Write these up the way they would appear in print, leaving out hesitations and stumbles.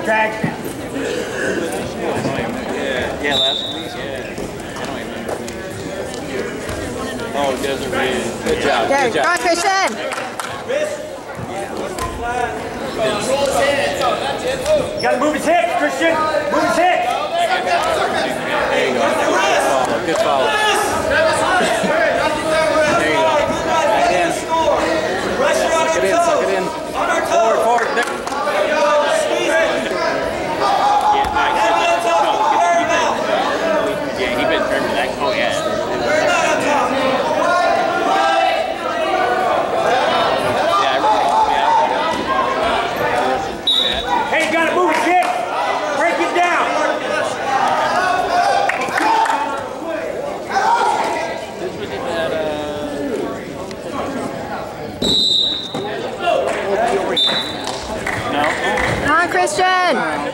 drag. Yeah, last week, yeah. I don't remember. Oh, Desert Ridge. Good job. Good job. Come on, Christian. You gotta move his hips, Christian. Move his hips. There you go. Good follow. There you go. Back in. Suck it in, suck it in. Forward, forward. There. Yeah, he been turned to that. Oh, yeah. Hey, you gotta move his hips. Break it down. No. Come on, Christian.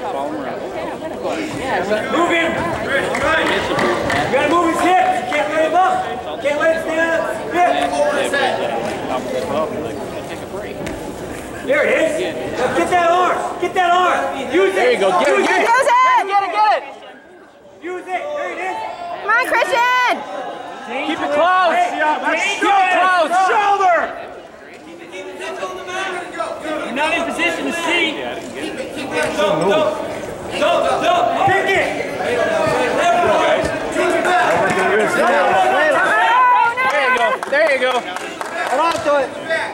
Move him. You gotta move his hips. You can't let him up. Can't let him stand up. There it is. Get that arm. Get that arm. Use it. There you go. Get it. Get it. Use it. Get it. Get it. Use it. There it is. Come on, Christian. Keep it close. Keep it close. Shoulder. You're not in position to see. Go. Pick it. There you go. Hold on to it.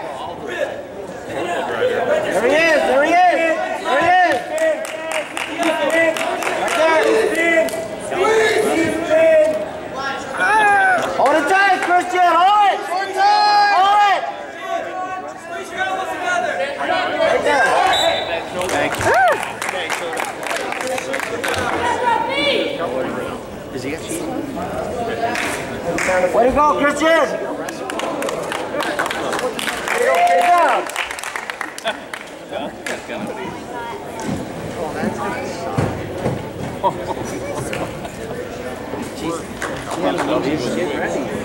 There he is. There he is. There he is. Hold it tight, Christian. Hold it. Hold it. Squeeze your elbows together. Right there. Thank you. Is he actually? Way to go, Christian. Good job. Jeez.